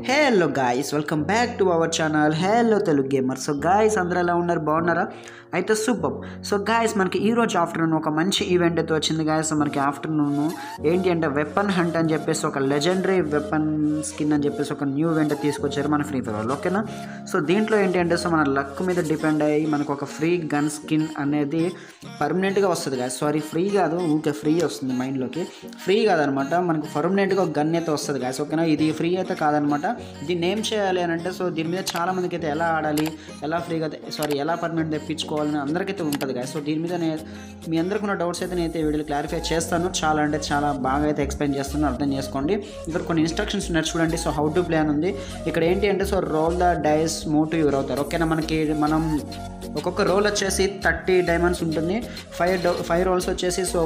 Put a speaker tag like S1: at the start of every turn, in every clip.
S1: Hello guys, welcome back to our channel hello Telugu gamer. So guys, అందరూ ఎలా ఉన్నారు? బాగున్నారా? అయితే సూపర్. సో గాయ్స్, మనకి ఈరోజు ఆఫ్టర్నూన్ ఒక మంచి ఈవెంట్ అయితే వచ్చింది గాయ్స్. మనకి ఆఫ్టర్నూన్ ఏంటి అంటే వెపన్ హంట్ అని చెప్పేసి ఒక లెజెండరీ వెపన్ స్కిన్ అని చెప్పేసి ఒక న్యూ ఈవెంట్ తీసుకొచ్చారు మన ఫ్రీ ఫైర్ వాళ్ళు. ఓకేనా? సో దీంట్లో ఏంటి అంటే సో మన లక్ మీద డిపెండ్ అయ్యి మనకు ఒక ఫ్రీ గన్ స్కిన్ అనేది పర్మనెంట్గా వస్తుంది గాయ్స్. సారీ, ఫ్రీ కాదు, ఊరికే ఫ్రీ వస్తుంది మైండ్లోకి. ఫ్రీ కాదనమాట, మనకు పర్మనెంట్గా ఒక గన్ అయితే వస్తుంది గాయ్స్. ఓకేనా? ఇది ఫ్రీ అయితే కాదనమాట. దీన్ని ఏం చేయాలి అని అంటే సో దీని మీద చాలా మందికి అయితే ఎలా ఆడాలి, ఎలా ఫ్రీగా ఎలా పర్మనెంట్ తెప్పించుకోవాలని అందరికైతే ఉంటుంది గాయ్స్. సో దీని మీద మీ అందరికీ ఉన్న డౌట్స్ అయితే నేనైతే వీడియోలో క్లారిఫై చేస్తాను. చాలా అంటే చాలా బాగా అయితే ఎక్స్ప్లెయిన్ చేస్తాను, అర్థం చేసుకోండి. ఇక్కడ కొన్ని ఇన్స్ట్రక్షన్స్ ఉన్నాయి చూడండి. సో హౌ టు ప్లే అని ఉంది. ఇక్కడ ఏంటి అంటే so roll the dice move to your అవుతారు. ఓకేనా? మనం ఒక్కొక్క రోల్ వచ్చేసి 30 డైమండ్స్ ఉంటుంది. 5 రోల్స్ వచ్చేసి సో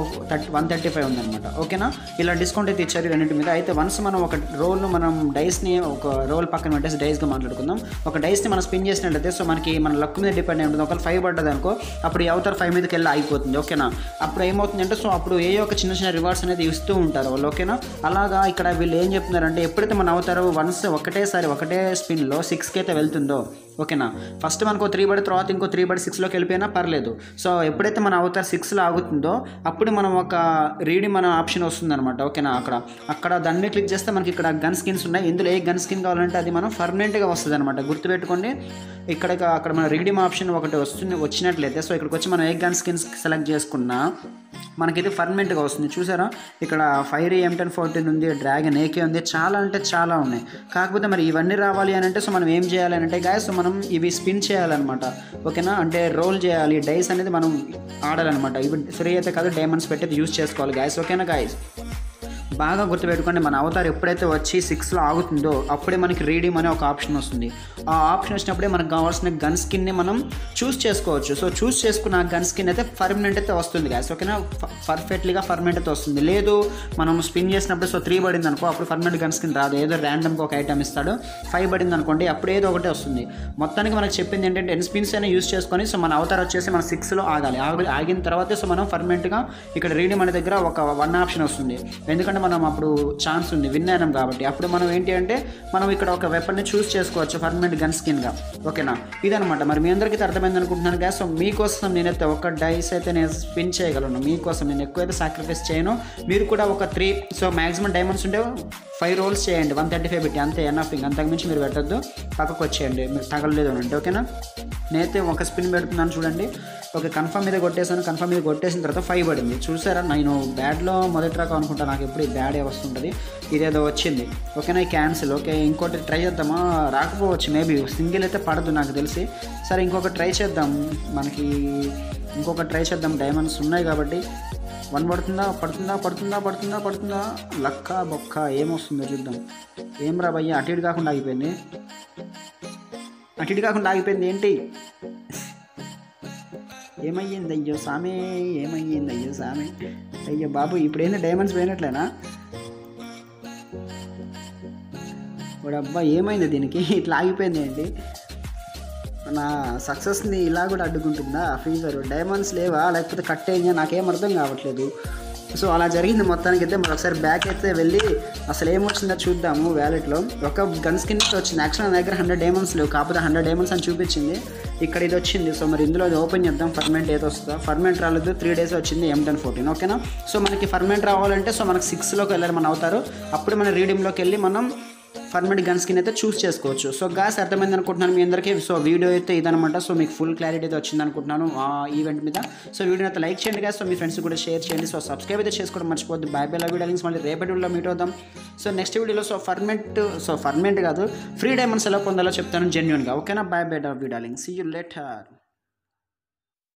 S1: 135 ఉందన్నమాట. ఓకేనా? ఇలా డిస్కౌంట్ అయితే ఇచ్చారు రెండింటి మీద. అయితే వన్స్ మనం ఒక రోల్ను మనం డైస్ని ఒక రోల్ పక్కన పెట్టేసి డైస్గా మాట్లాడుకుందాం. ఒక డైస్ని మనం స్పిన్ చేసినట్లయితే సో మనకి మన లక్ మీద డిపెండ్ అయి ఉంటుంది. ఒకవేళ 5 పడ్డది అనుకో, అప్పుడు అవతల 5 మీదకి వెళ్ళి ఆగిపోతుంది. ఓకేనా? అప్పుడు ఏమవుతుంది అంటే సో అప్పుడు ఒక చిన్న చిన్న రివార్డ్స్ అనేది ఇస్తూ ఉంటారు వాళ్ళు. ఓకేనా? అలాగా ఇక్కడ వీళ్ళు ఏం చెప్తున్నారంటే ఎప్పుడైతే మన అవతారు వన్స్ ఒకటే స్పిన్లో 6కి అయితే వెళ్తుందో, ఓకేనా, ఫస్ట్ మనకు 3 పడి తర్వాత ఇంకో 3 పడి 6లోకి వెళ్ళిపోయినా పర్లేదు. సో ఎప్పుడైతే మన అవతార్ 6లో ఆగుతుందో అప్పుడు మనం ఒక రీడింగ్ మన ఆప్షన్ వస్తుందన్నమాట. ఓకేనా? అక్కడ దాన్ని మీద క్లిక్ చేస్తే మనకి ఇక్కడ గన్ స్కిన్స్ ఉన్నాయి. ఇందులో ఏ గన్ స్కిన్ కావాలంటే అది మనం పర్మనెంట్గా వస్తుంది అనమాట. గుర్తుపెట్టుకోండి, అక్కడ మన రీడింగ్ ఆప్షన్ ఒకటి వచ్చినట్లయితే సో ఇక్కడికి వచ్చి మనం ఏ గన్ స్కిన్స్ సెలెక్ట్ చేసుకున్నా మనకైతే పర్మనెంట్గా వస్తుంది. చూసారా? ఇక్కడ ఫైర్ M1014 ఉంది, డ్రాగన్ AK ఉంది, చాలా అంటే చాలా ఉన్నాయి. కాకపోతే మరి ఇవన్నీ రావాలి అని అంటే సో మనం ఏం చేయాలి అంటే గాయస్, సో మనం ఇవి స్పిన్ చేయాలన్నమాట. ఓకేనా? అంటే రోల్ చేయాలి, డైస్ అనేది మనం ఆడాలన్నమాట. ఇవి ఫ్రీ అయితే కాదు, డైమండ్స్ పెట్టి యూజ్ చేసుకోవాలి గాయస్. ఓకేనా గాయస్? బాగా గుర్తుపెట్టుకోండి, మన అవతార్ ఎప్పుడైతే వచ్చి 6లో ఆగుతుందో అప్పుడే మనకి రీడీమ్ అనే ఒక ఆప్షన్ వస్తుంది. ఆ ఆప్షన్ వచ్చినప్పుడే మనకు కావాల్సిన గన్ స్కిన్ని మనం చూస్ చేసుకోవచ్చు. సో చూస్ చేసుకున్న గన్ స్కిన్ అయితే పర్మనెంట్ అయితే వస్తుంది గాయస్. ఓకేనా? పర్ఫెక్ట్లీగా పర్మనెంట్ అయితే వస్తుంది. లేదు మనం స్పిన్ చేసినప్పుడు సో 3 పడింది అనుకో, అప్పుడు పర్మనెంట్ గన్ స్కిన్ రాదు. ఏదో ర్యాండమ్గా ఒక ఐటమ్ ఇస్తాడు. 5 పడింది అనుకోండి, అప్పుడు ఏదో ఒకటే వస్తుంది. మొత్తానికి మనకు చెప్పింది ఏంటంటే ఎన్ స్పిన్స్ అయినా యూస్ చేసుకొని సో మన అవతార్ వచ్చేసి మన 6లో ఆగాలి. ఆగిన తర్వాతే సో మనం పర్మనెంట్గా ఇక్కడ రీడీమ్ అనే దగ్గర ఒక 1 ఆప్షన్ వస్తుంది. ఎందుకంటే మనం అప్పుడు ఛాన్స్ ఉంది, విన్ అయినాం కాబట్టి. అప్పుడు మనం ఏంటి అంటే మనం ఇక్కడ ఒక వెపన్ని చూస్ చేసుకోవచ్చు పర్మనెంట్ గన్ స్కిన్గా. ఓకేనా? ఇదనమాట. మరి మీ అందరికీ అర్థమైంది అనుకుంటున్నాను కదా. సో మీకోసం నేనైతే ఒక డైస్ అయితే నేను స్పిన్ చేయగలను. మీకోసం నేను ఎక్కువైతే సాక్రిఫైస్ చేయను. మీరు కూడా ఒక 3 సో మ్యాక్సిమం డైమండ్స్ ఉంటే 5 రోల్స్ చేయండి, 135 పెట్టి, అంతే ఎనఫ్. అంతకుమించి మీరు పెట్టద్దు, పక్కకు వచ్చేయండి మీరు తగలలేదు అంటే. ఓకేనా? నేనైతే ఒక స్పిన్ పెడుతున్నాను చూడండి. ఓకే, కన్ఫర్మ్ మీద కొట్టేసాను. కన్ఫర్మ్ మీద కొట్టేసిన తర్వాత 5 పడింది. చూసారా? నేను బ్యాడ్లో మొదటి రకం అనుకుంటా, నాకు ఎప్పుడు ఈ బ్యాడే వస్తుంటుంది. ఇదేదో వచ్చింది. ఓకేనా? క్యాన్సిల్. ఓకే, ఇంకోటి ట్రై చేద్దామా? రాకపోవచ్చు, మేబీ సింగిల్ అయితే పడదు నాకు తెలిసి. సరే, ఇంకొక ట్రై చేద్దాం. ఇంకొక ట్రై చేద్దాం. డైమండ్స్ ఉన్నాయి కాబట్టి 1 పడుతుందా? లక్క బొక్క ఏమొస్తుందో చూద్దాం. ఏం రా భయ్య, అటు ఇటు కాకుండా ఆగిపోయింది ఏంటి? ఏమయ్యింది అయ్యో సామే, అయ్యో బాబు, ఇప్పుడు ఏంది డైమండ్స్ పోయినట్లేనా? వాడు అబ్బా, ఏమైంది దీనికి ఇట్లా ఆగిపోయింది ఏంటి? నా సక్సెస్ని ఇలా కూడా అడ్డుకుంటుందా ఫ్రీ ఫైర్? డైమండ్స్ లేవా లేకపోతే కట్ అయిందా? నాకేం అర్థం కావట్లేదు. సో అలా జరిగింది మొత్తానికి. అయితే మరొకసారి బ్యాక్ అయితే వెళ్ళి అసలు ఏమొచ్చిందో చూద్దాము. వ్యాలెట్లో ఒక గన్ స్కిన్ వచ్చింది. యాక్చువల్ నా దగ్గర 100 డైమండ్స్ లేవు, కాకపోతే 100 డైమండ్స్ అని చూపించింది. ఇక్కడ ఇది వచ్చింది. సో మరి ఇందులో ఓపెన్ చేద్దాం. పర్మనెంట్ ఏదో వస్తుందా? పర్మనెంట్ రాలేదు, 3 డేస్ వచ్చింది M1014. ఓకేనా? సో మనకి పర్మనెంట్ రావాలంటే సో మనకి 6లోకి వెళ్ళాలి మన అవుతారు. అప్పుడు మన రీడింగ్లోకి వెళ్ళి మనం పర్మనెంట్ గన్ స్కిన్ అయితే చూస్ చేసుకోవచ్చు. సో గాస్, అర్థమైంది అనుకుంటున్నాను మీ అందరికీ. సో వీడియో అయితే ఇదనమాట. సో మీకు ఫుల్ క్లారిటీ అయితే వచ్చింది అనుకుంటున్నాను ఆ ఈవెంట్ మీద. సో వీడియోని అయితే లైక్ చేయండి గాస్. సో మీ ఫ్రెండ్స్ కూడా షేర్ చేయండి. సో సబ్స్క్రైబ్ అయితే చేసుకోవడం మర్చిపోద్దు. Bye bye, love you darlings. మళ్ళీ రేపటి వీడియోలో మీట్ అవుదాం. సో నెక్స్ట్ వీడియోలో పర్మనెంట్ కాదు, ఫ్రీ డైమండ్స్ ఎలా పొందాలో చెప్తాను జెన్యూన్గా. ఓకేనా? Bye bye, love you darlings. See you later.